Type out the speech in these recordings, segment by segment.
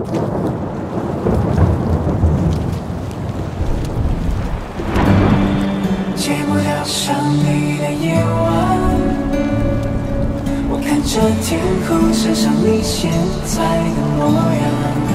戒不了想你的夜晚，我看着天空，想象你现在的模样。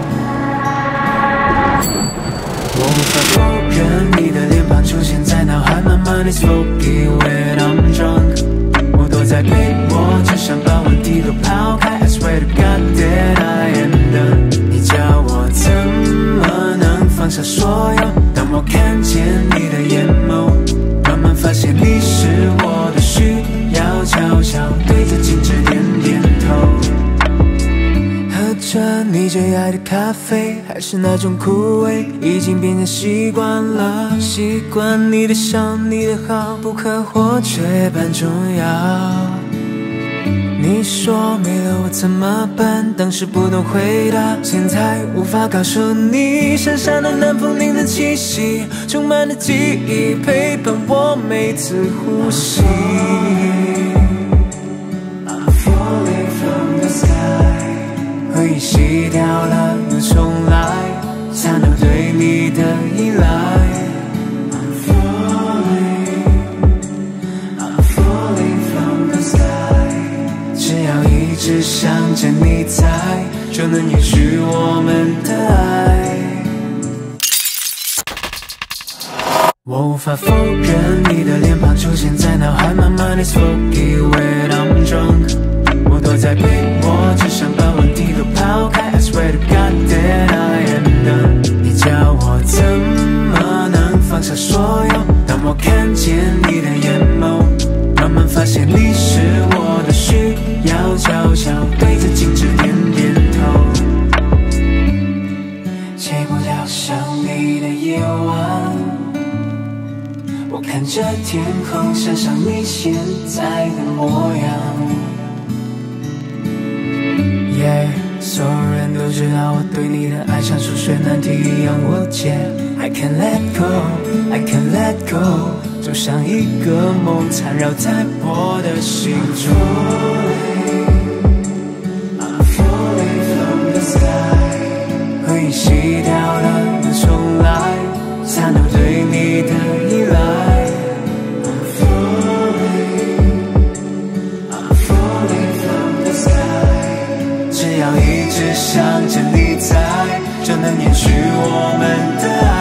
我无法否认你的脸庞出现在脑海，慢慢地 smoky when I'm drunk。我躲在被窝，只想把问题都抛开。I swear to God that I am done。你叫我怎么能放下所有？当我看见你的眼眸，慢慢发现你是我的需要，悄悄对着镜子点点头。喝着你最爱的咖啡，还是那种苦味，已经变成习惯了。习惯你的笑，你的好，不可或缺般重要。你说没了我怎么办？当时不懂回答，现在无法告诉你，身上的南风铃的气息，充满了记忆，陪伴我每次呼吸。I'm falling from the sky， 回忆洗掉了又重来，才能对你的依赖。只想着你在，就能延续我们的爱。我无法否认你的脸庞出现在脑海，慢慢地 smoky when I'm drunk。我躲在被窝，只想把问题都抛开。I swear to God that I am done。你叫我怎么能放下所有？当我看见你的眼眸，慢慢发现你是我的需要，悄悄对着镜子点点头。戒不了想你的夜晚，我看着天空，想象你现在的模样。所有人都知道我对你的爱像数学难题一样无解。I can't let go, I can't let go， 就像一个梦缠绕在我的心中。I'm falling from the sky， 回忆洗掉了又重来，才能对你的依赖。I'm falling from the sky， 只要一直想着你在，就能延续我们的爱。